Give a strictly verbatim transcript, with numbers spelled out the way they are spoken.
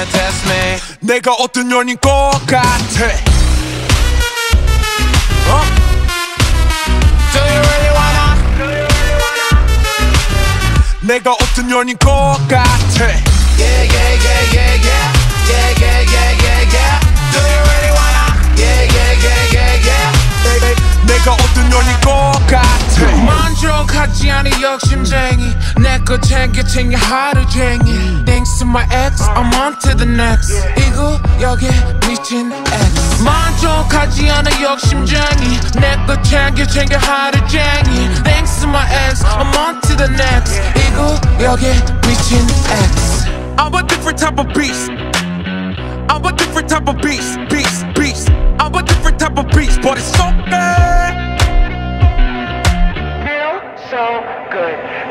wanna test me. 내가 어떤 년인 것 같아. 어? Do you really wanna? Do you really wanna? 내가 어떤 년인 것 같아. Yeah, yeah, yeah, yeah, yeah. Yeah, yeah, yeah, yeah, yeah. Do you really wanna? Yeah, yeah, yeah, yeah, yeah. 내가 어떤 년인 것 같아. 만족하지 않은 욕심쟁이 내거 챙겨 챙겨 하루쟁이 Thanks to my ex, I'm on to the next 이 구역에 미친 ex 만족하지 않은 욕심쟁이 내거 챙겨 챙겨 하루쟁이 Thanks to my ex, I'm on to the next 이 구역에 미친 ex I'm a different type of beast. I'm a different type of beast, beast, beast. I'm a different type of beast, but it's so good. So good.